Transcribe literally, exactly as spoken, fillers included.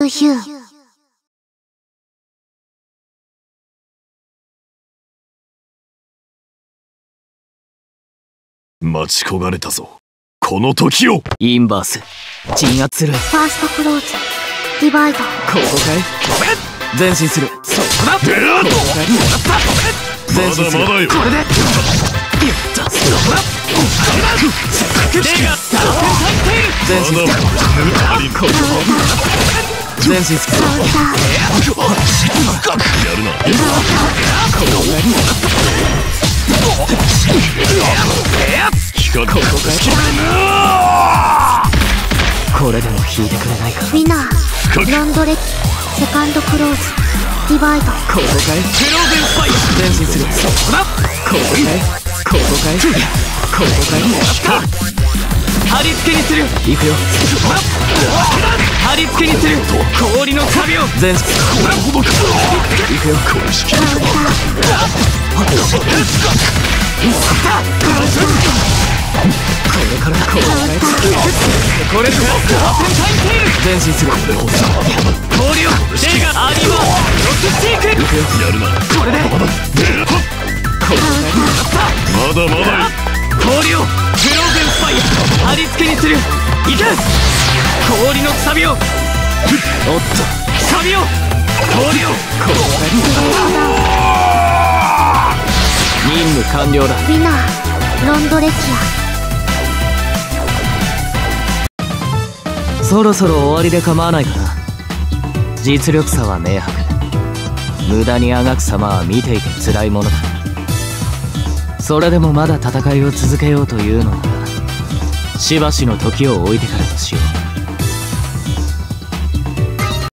スヒュー。 待ち焦がれたぞ、この時を。 インバース鎮圧する。 ファーストクローズディバイド。 ここかい。前進する。そこだ。ここかい。もらった。前進する。 まだまだよ。 これでやった。そこだ。レガ前進する。ここかい。前進する。 やるな。 ここかい。 光る。 ここかい。これでも引いてくれないか。 ウィナーロンドレキセカンドクローズディバイド。 ここかい。フローゼンスパイア前進する。そこだ。ここかい。ここかい。ここかい。貼り付けにする。いくよ。貼り付けにする。氷の壁を前進。 これほどか。 いくよ。 これしき。 これからこれこれ前進する。氷をレガアニマロックスティーク。いくよ。 やるな。 これでこれまだまだ。 氷をフローゼンスパイア貼り付けにする。いけ。氷のくさびをおっとくさびを氷をこれ任務完了だ。 ウィナーロンドレキア。 そろそろ終わりで構わないかな。実力差は明白。無駄にあがく様は見ていて辛いものだ。それでもまだ戦いを続けようというのならしばしの時を置いてからとしよう。